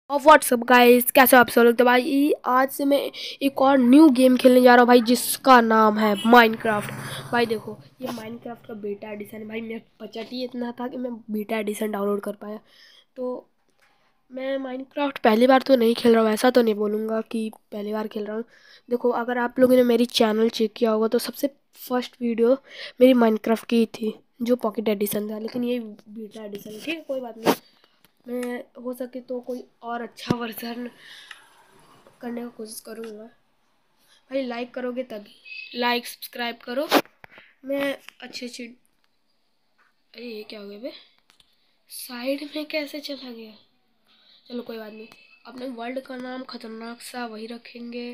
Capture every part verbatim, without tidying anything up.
और WhatsApp guys, कैसे हो आप सब लोग। तो भाई आज से मैं एक और न्यू गेम खेलने जा रहा हूँ भाई, जिसका नाम है माइनक्राफ्ट। भाई देखो, ये माइनक्राफ्ट का बीटा एडिशन है भाई। मेरा बजट ही इतना था कि मैं बीटा एडिशन डाउनलोड कर पाया। तो मैं माइनक्राफ्ट पहली बार तो नहीं खेल रहा हूँ, ऐसा तो नहीं बोलूँगा कि पहली बार खेल रहा हूँ। देखो, अगर आप लोगों ने मेरी चैनल चेक किया होगा तो सबसे फर्स्ट वीडियो मेरी माइनक्राफ्ट की थी, जो पॉकेट एडिशन था। लेकिन ये बीटा एडिशन है, ठीक है, कोई बात नहीं। मैं हो सके तो कोई और अच्छा वर्जन करने की कोशिश करूँगा। भाई लाइक करोगे तभी, लाइक सब्सक्राइब करो। मैं अच्छी अच्छी अरे ये क्या हो गया बे, साइड में कैसे चला गया। चलो कोई बात नहीं, अपने वर्ल्ड का नाम खतरनाक सा वही रखेंगे।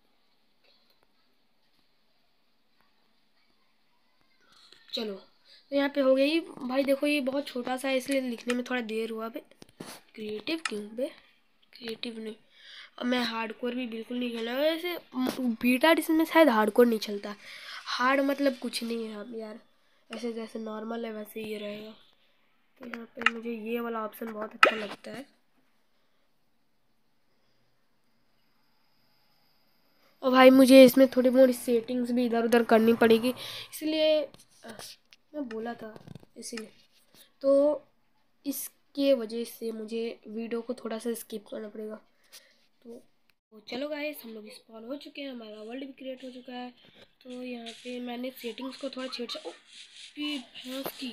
चलो तो यहाँ पे हो गई भाई। देखो ये बहुत छोटा सा है, इसलिए लिखने में थोड़ा देर हुआ बे। क्रिएटिव क्यों बे, क्रिएटिव नहीं। और मैं हार्डकोर भी बिल्कुल नहीं खेला वैसे। बीटा एडिशन में शायद हार्डकोर नहीं चलता। हार्ड मतलब कुछ नहीं है अब यार, ऐसे जैसे नॉर्मल है वैसे ये रहेगा। तो यहाँ पे मुझे ये वाला ऑप्शन बहुत अच्छा लगता है। और भाई मुझे इसमें थोड़ी मोड़ी सेटिंग्स भी इधर उधर करनी पड़ेगी, इसलिए मैं बोला था इसीलिए। तो इसके वजह से मुझे वीडियो को थोड़ा सा स्किप करना पड़ेगा। तो तो चलो गाइस, हम लोग स्पॉन हो चुके हैं, हमारा वर्ल्ड भी क्रिएट हो चुका है। तो यहाँ पे मैंने सेटिंग्स को थोड़ा छेड़ ओ भैंस की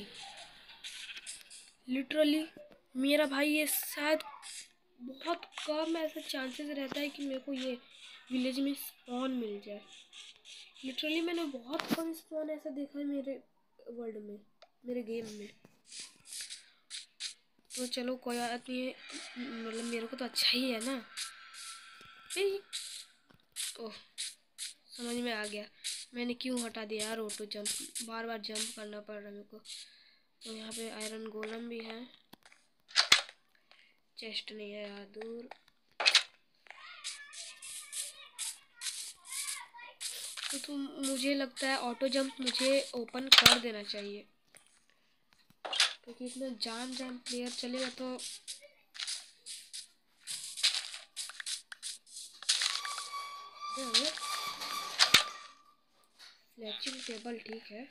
लिटरली मेरा भाई, ये शायद बहुत कम ऐसा चांसेस रहता है कि मेरे को ये विलेज में स्पॉन मिल जाए। लिटरली मैंने बहुत कम स्पॉन ऐसा देखा है मेरे वर्ल्ड में, मेरे गेम में। तो चलो कोई बात नहीं है, मतलब मेरे को तो अच्छा ही है ना। ओह, समझ में आ गया मैंने क्यों हटा दिया यार ऑटो जंप, बार बार जंप करना पड़ रहा है मेरे को। तो यहाँ पे आयरन गोलम भी है, चेस्ट नहीं है यार, दूर। तो तुम, मुझे लगता है ऑटो जंप मुझे ओपन कर देना चाहिए, क्योंकि इतना जान जान प्लेयर चलेगा तो। फ्लैचिंग टेबल ठीक है।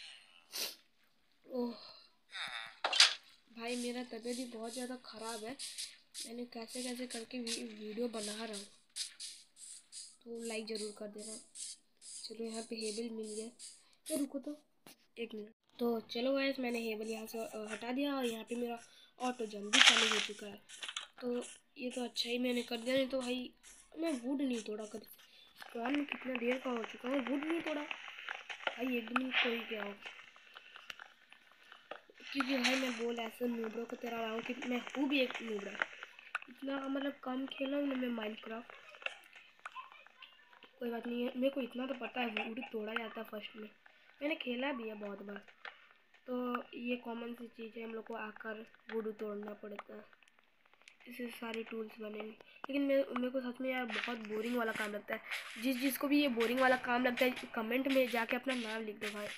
ओह भाई मेरा तबीयत भी बहुत ज़्यादा ख़राब है, मैंने कैसे कैसे करके वीडियो बना रहा हूँ, तो लाइक ज़रूर कर देना। चलो यहाँ पे हेबल मिल गया, तो रुको तो एक मिनट। तो चलो गाइस, मैंने हेबल यहाँ से हटा दिया और यहाँ पे मेरा ऑटो जंप भी चालू हो चुका है। तो ये तो अच्छा ही मैंने कर दिया, नहीं तो भाई मैं वुड नहीं तोड़ा कर स्पॉन में कितना देर का हो चुका है, वुड नहीं तोड़ा भाई, एक दिन तो ही क्या हो। क्योंकि भाई मैं बोल ऐसे नूबरों को तेरा रहा हूँ कि मैं हूँ भी एक नूबरा, इतना मतलब कम खेला हूँ ना मैं माइनक्राफ्ट। कोई बात नहीं है, मेरे को इतना तो पता है वुड तोड़ा जाता है फर्स्ट में, मैंने खेला भी है बहुत बार। तो ये कॉमन सी चीज़ है, हम लोग को आकर वुड तोड़ना पड़ता है, इससे सारे टूल्स बनेंगे। लेकिन मेरे मेरे को सच में यार बहुत बोरिंग वाला काम लगता है। जिस जिसको भी ये बोरिंग वाला काम लगता है कमेंट में जाके अपना नाम लिख दो भाई।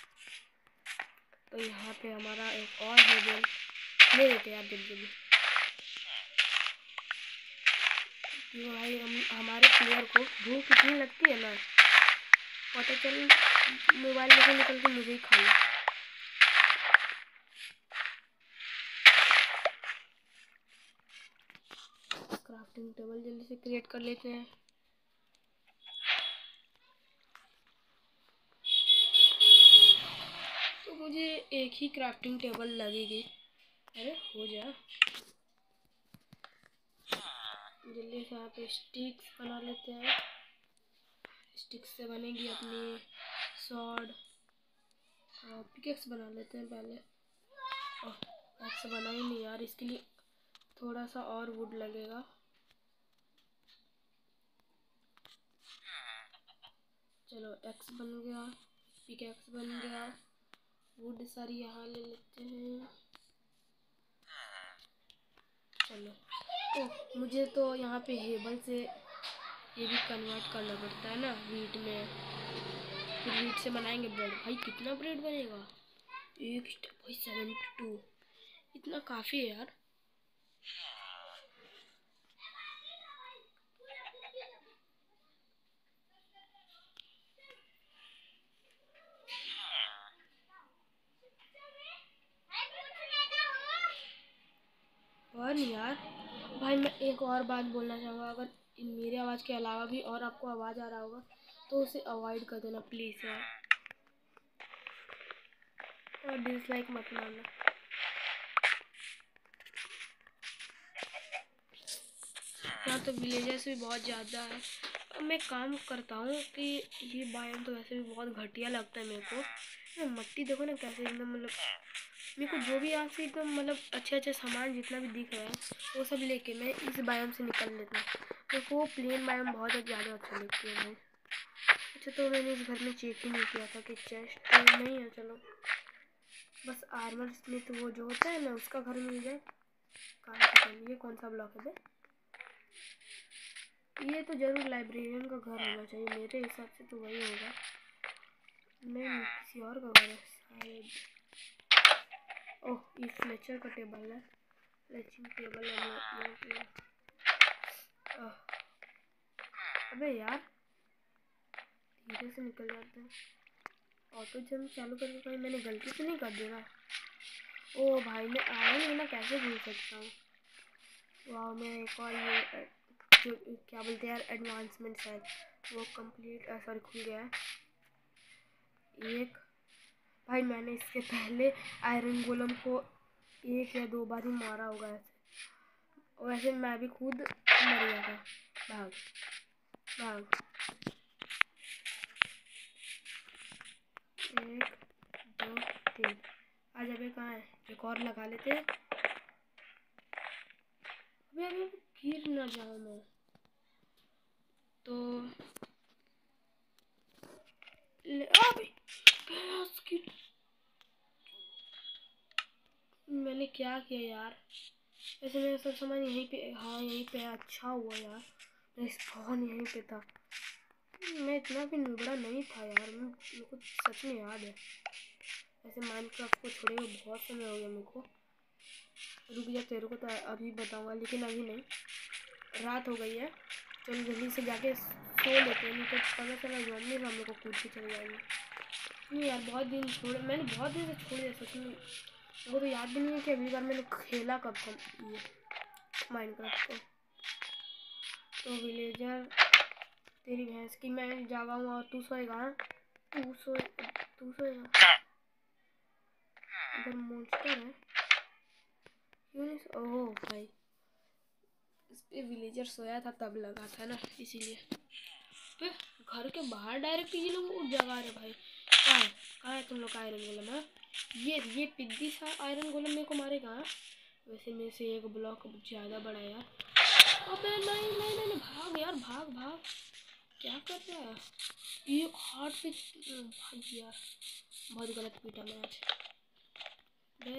तो यहाँ पे हमारा एक और हेबल ले लेते यार जल्दी जल्दी, क्योंकि भाई हम हमारे प्लेयर को भूख इतनी लगती है ना, पता चल मोबाइल में से निकल के मुझे ही खा लो। क्राफ्टिंग टेबल जल्दी से क्रिएट कर लेते हैं। तो मुझे एक ही क्राफ्टिंग टेबल लगेगी। अरे हो जा जल्दी से। यहाँ पे स्टिक्स बना लेते हैं, स्टिक्स से बनेगी अपनी सॉर्ड। और पिकेक्स बना लेते हैं पहले। एक्स बना ही नहीं यार, इसके लिए थोड़ा सा और वुड लगेगा। चलो एक्स बन गया, पिकेक्स बन गया, वुड सारी यहाँ ले लेते हैं। चलो तो मुझे तो यहाँ पे हेबल से ये भी कन्वर्ट करना पड़ता है ना वीट में, फिर वीट से बनाएंगे ब्रेड। भाई कितना ब्रेड बनेगा, एक स्टेप भाई सेवेंटी टू, इतना काफ़ी है यार। डन यार। भाई मैं एक और बात बोलना चाहूँगा, अगर मेरी आवाज़ के अलावा भी और आपको आवाज़ आ रहा होगा तो उसे अवॉइड कर देना प्लीज़ यार, और डिसलाइक मत मारना। यहाँ तो विलेजर्स भी बहुत ज़्यादा है। अब मैं काम करता हूँ कि ये बायोम तो वैसे भी बहुत घटिया लगता है मेरे को। ये मट्टी देखो ना कैसे एकदम, मतलब मेरे को जो भी यहाँ से एकदम मतलब अच्छे अच्छे सामान जितना भी दिख रहा है वो सब लेके मैं इस बायोम से निकल लेता हूँ। मेरे को प्लेन बायोम बहुत ज़्यादा अच्छा लगती है भाई। अच्छा तो मैंने इस घर में चेक ही नहीं किया था कि चेस्ट नहीं है। चलो बस आर्मर स्मिथ वो जो होता है ना उसका घर मिल जाए काम खत्म। ये कौन सा ब्लॉक है बे? ये तो जरूर लाइब्रेरियन का घर होना चाहिए, मेरे हिसाब से तो वही होगा। नहीं किसी और का घर है शायद। ओह ये फ्लेचर का टेबल है, फ्लेचिंग टेबल है। अबे यार धीरे से निकल जाते हैं। ऑटो जंप चालू करके कहीं मैंने गलती से नहीं कर दिया? ओ भाई मैं आयरन लेना कैसे भूल सकता हूँ। वाह मैं एक और ये जो क्या बोलते हैं यार एडवांसमेंट है वो कंप्लीट सॉरी खुल गया है। एक भाई मैंने इसके पहले आयरन गोलम को एक या दो बार ही मारा होगा ऐसे। वैसे मैं भी खुद मर गया था। भाग भाग। एक दो तीन। आज अबे कहाँ है? एक और लगा लेते हैं। अबे अबे गिर ना जाऊँ मैं तो। अबे मैंने क्या किया यार? ऐसे मेरा सब सामान यहीं पे, हाँ यहीं पे है। अच्छा हुआ यार मेरा स्पॉन यहीं पे था। मैं इतना भी नुबड़ा नहीं था यार, मेरे को सच में याद है। ऐसे माइनक्राफ्ट को छोड़े हुए बहुत समय हो गया मेरे को। रुक जा तेरे को तो अभी बताऊंगा, लेकिन अभी नहीं, रात हो गई है। चल जल्दी से जाके सो लेते हैं, नहीं तो पता चला जॉम्बी हम लोग को कूद के चले जाएंगे। नहीं यार बहुत दिन छोड़, मैंने बहुत दिन से छोड़ दिया सच में। वो तो याद भी नहीं है कि अगली बार मैंने खेला कब था ये माइनक्राफ्ट को। तो विलेजर तेरी भैंस की मैं जागा हूँ और तू सोएगा? तू सोए तू सोएगा? इधर मॉन्स्टर है क्यों नहीं? ओह भाई इस पे विलेजर सोया था तब लगा था ना, इसीलिए। तो घर के बाहर डायरेक्ट ये लोग उठ जगा रहे भाई। कहाँ है कहाँ है तुम लोग का आयरन गोलम? है ये ये पिद्दी सा आयरन गोलम मेरे को मारेगा? वैसे मेरे से एक ब्लॉक ज़्यादा बड़ा है यार। अबे नहीं नहीं नहीं भाग यार भाग भाग। क्या कर रहा है? एक हार्ट पे भाग यार, बहुत गलत पीटा मैं आज। बे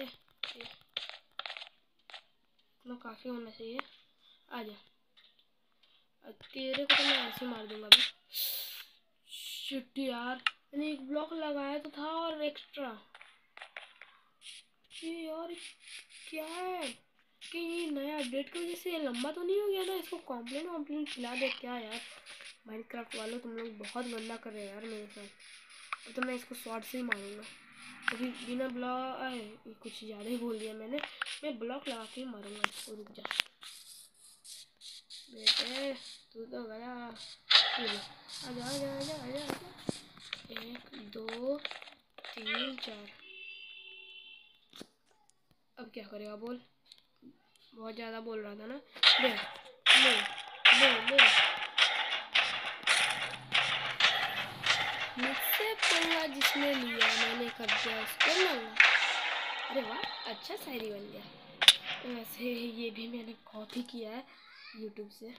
इतना काफ़ी होना चाहिए। आजा तेरे को तो मैं ऐसे मार दूंगा अभी। शिट यार मैंने एक ब्लॉक लगाया तो था और एक्स्ट्रा। ये यार क्या है कि ये नया अपडेट की वजह से ये लंबा तो नहीं हो गया ना? इसको कॉम्प्लेन वॉम्प्लेन खिला दे क्या यार। माइनक्राफ्ट वालों तुम लोग बहुत गंदा कर रहे हो यार मेरे साथ। अब तो मैं इसको शॉर्ट से ही मारूंगा। अभी बिना ब्लॉक कुछ ज़्यादा ही बोल दिया मैंने। मैं ब्लॉक लगा के ही मारूंगा इसको। रुक जा बेटे तू तो गया। आजा आजा आजा आजा आजा। एक दो तीन चार। अब क्या करेगा बोल? बहुत ज़्यादा बोल रहा था ना। ले ले ले ले मुझसे पंगा जिसने लिया मैंने कर दिया उसको लंगा। अरे वाह अच्छा शायरी बन गया। वैसे ये भी मैंने कॉपी किया है यूट्यूब से।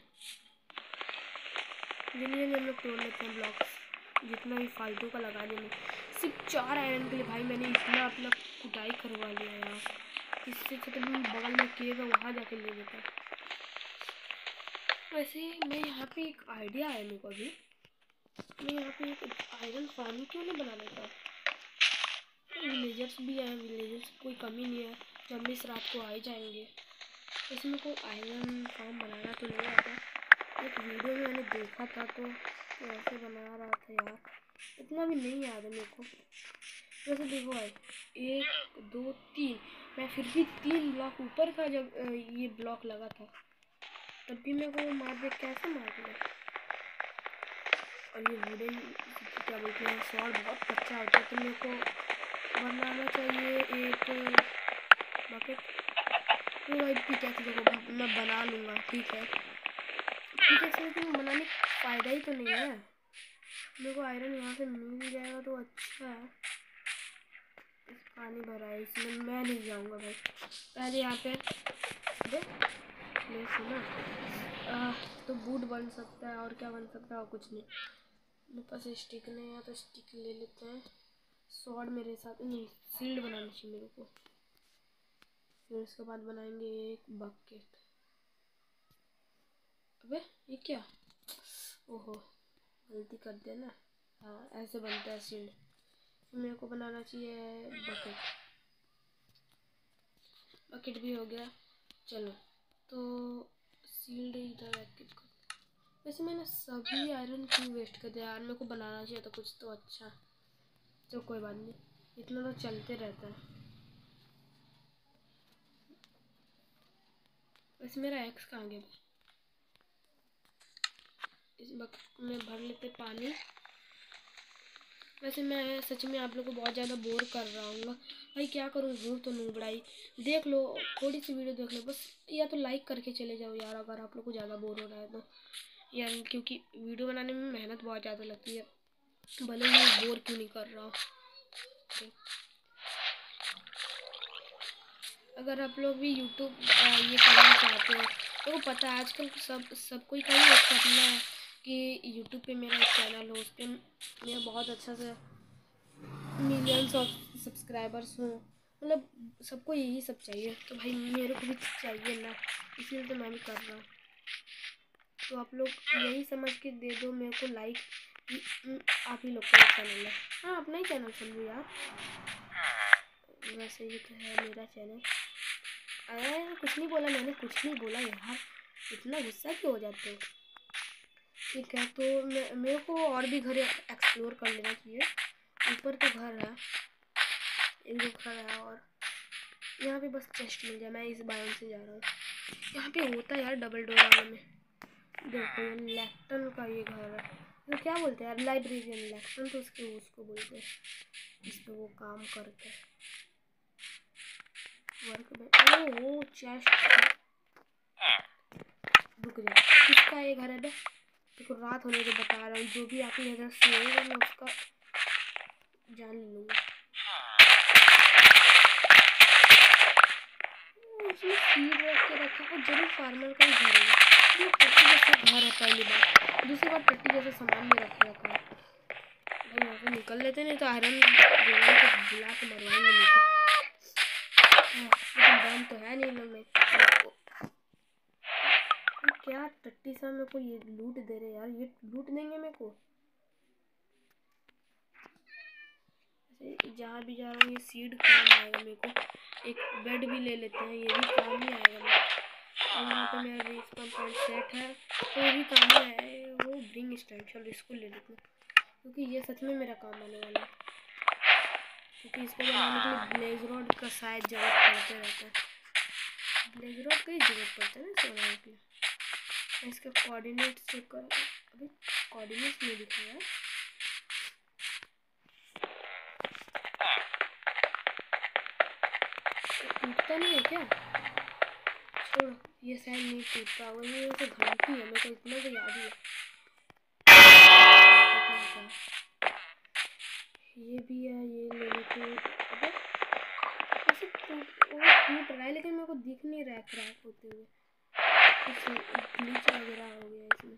जिन्हें हम लोग तोड़ लेते हैं ब्लॉक्स, जितना भी फालतू का लगा देंगे। सिर्फ चार आयरन के लिए भाई मैंने इतना अपना कुटाई करवा लिया यार। इससे तो बगल में केव है वहाँ जाके ले लेता। वैसे मैं यहाँ पे एक आइडिया है मेरे को अभी। मैं यहाँ पे एक आयरन फार्म क्यों नहीं बना लेता? विलेजर्स भी हैं, विलेजर्स कोई कमी नहीं है, जब इस रात को आ ही जाएंगे। वैसे मेरे को आयरन फार्म बनाना तो नहीं आता। एक वीडियो में मैंने देखा था तो ऐसे बना रहा था यार, इतना भी नहीं याद है मेरे को। वैसे देखो भाई एक दो तीन मैं फिर भी तीन ब्लॉक ऊपर था जब ये ब्लॉक लगा था, तब भी मेरे को मार दे, कैसे मार दिया। और ये वुडन क्या बोलते हैं, सॉर्ड बहुत अच्छा होता है, तो मेरे को बनाना चाहिए एक बकेट। तो भाई पिकैक्स देखो मैं बना लूँगा, ठीक है। पिकैक्स लेकिन बनाने का फ़ायदा ही तो नहीं है, मेरे को आयरन यहाँ से मिल जाएगा तो अच्छा है। इस पानी भरा है, इसमें मैं नहीं जाऊँगा भाई। पहले यहाँ पे ले सुना आ, तो बूट बन सकता है, और क्या बन सकता है, और कुछ नहीं। मेरे पास स्टिक नहीं है तो स्टिक ले लेते हैं। सॉर्ड मेरे साथ नहीं, शील्ड बनानी चाहिए मेरे को। फिर उसके बाद बनाएंगे एक बकेट। अबे ये क्या, ओहो गलती कर दिया ना। हाँ ऐसे बनता है शील्ड। मेरे को बनाना चाहिए बकेट। बकेट भी हो गया, चलो तो शील्ड इधर एक्टिव कर। वैसे मैंने सभी आयरन क्यों वेस्ट कर दिया यार, मेरे को बनाना चाहिए था कुछ तो अच्छा। तो कोई बात नहीं, इतना तो चलते रहता है। वैसे मेरा एक्स कहाँ गया, इस बकेट में भर लेते पानी। वैसे मैं सच में आप लोग को बहुत ज़्यादा बोर कर रहा हूँ भाई, क्या करूँ, हूँ तो नूबड़ाई। देख लो थोड़ी सी वीडियो देख लो बस, या तो लाइक करके चले जाओ यार अगर आप लोग को ज़्यादा बोर हो रहा है तो यार, क्योंकि वीडियो बनाने में मेहनत बहुत ज़्यादा लगती है, भले ही बोर क्यों नहीं कर रहा हूँ। अगर आप लोग भी यूट्यूब ये करना चाहते हो तो वो पता है आजकल सब सब कोई का ही सपना है कि यूट्यूब पे मेरा एक चैनल हो, उस पर मेरा बहुत अच्छा से मिलियंस ऑफ सब्सक्राइबर्स हों, मतलब सबको यही सब चाहिए, तो भाई मेरे को भी चाहिए ना, इसलिए तो मैं भी कर रहा हूँ। तो आप लोग यही समझ के दे दो मेरे को लाइक, आप ही लोग का चैनल है। हाँ अपना ही चैनल समझो यार, वैसे ये तो है मेरा चैनल। अरे कुछ नहीं बोला मैंने, कुछ नहीं बोला यार, इतना गुस्सा क्यों हो जाते हो। ठीक है तो मैं मेरे को और भी घर एक्सप्लोर कर लेना चाहिए। ऊपर तो घर है, एक दो घर है, और यहाँ पे बस चेस्ट मिल जाए। मैं इस बायोम से जा रहा हूँ, यहाँ पे होता है यार डबल डोर वाले में। देखो ये लैक्टन का ये घर है, तो क्या बोलते हैं यार, लाइब्रेरियन लैक्टन तो उसके उसको बोलते हैं, इस पर वो काम करते हैं वर्क में। ओ चेस्ट, रुक जा, किसका ये घर है बे, देखो रात होने को बता रहा हूँ, जो भी आपकी नज़र से होगा मैं उसका जान लूँगा। उसने सीड रख के रखा है, जरूर फार्मर का ही घर है। ये टट्टी जैसा घर है पहली बार, दूसरी बार टट्टी जैसा सामान भी रख रखा है। भाई यहाँ से निकल लेते, नहीं तो आयरन गोलम को बुला के मरवाएंगे मेरे को। लेकिन दाम तो है नहीं लोग में, क्या टट्टी सा मेरे को ये लूट दे रहे यार, ये लूट देंगे मेरे को। जहाँ भी जा रहा हूँ ये सीड काम आएगा मेरे को। एक बेड भी ले लेते हैं, ये भी काम ही आएगा मेरे को। और यहाँ पे मेरा रिस्पॉन पॉइंट सेट है तो ये भी काम ही आएगा। वो ब्रिंग स्टैंड, चलो इसको ले लेते हैं क्योंकि ये सच में मेरा काम आने वाला है, क्योंकि इसको बनाने के लिए ब्लेज रॉड का शायद जरूरत पड़ते रहता है। ब्लेज रॉड का ही जरूरत पड़ता है ना इसको बनाने के लिए। मैं इसका कोऑर्डिनेट चेक कर, अभी कोऑर्डिनेट नहीं दिखा है, टूटता नहीं है क्या, छोड़ो ये शायद नहीं टूटता होगा, ये वैसे घंटी है, मेरे को इतना तो याद ही है। ये भी है, ये ले लेते हैं। अबे ऐसे टूट वो टूट रहा है लेकिन मेरे को दिख नहीं रहा है क्रैक होते हुए, कुछ ग्लिच वगैरह हो गया इसमें।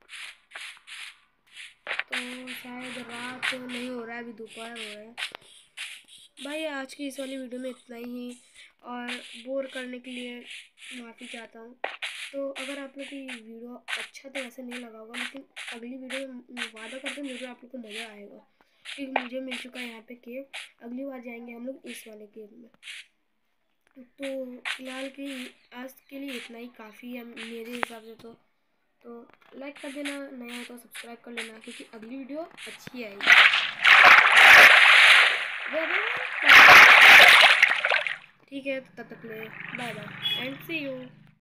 तो शायद रात नहीं हो रहा है, अभी दोपहर हो रहा है। भाई आज की इस वाली वीडियो में इतना ही, और बोर करने के लिए माफ़ी चाहता हूँ। तो अगर आप लोग की वीडियो अच्छा तो ऐसे नहीं लगा होगा, लेकिन अगली वीडियो में वादा करते हैं मुझे आप लोग को मज़ा आएगा, क्योंकि मुझे मिल चुका है यहाँ पे केव। अगली बार जाएंगे हम लोग इस वाले केव में। तो फिलहाल की आज के लिए इतना ही काफ़ी है मेरे हिसाब से। तो तो लाइक कर देना, नया हो तो सब्सक्राइब कर लेना, क्योंकि अगली वीडियो अच्छी आएगी। ठीक है, तो तब तक ले bye bye and see you.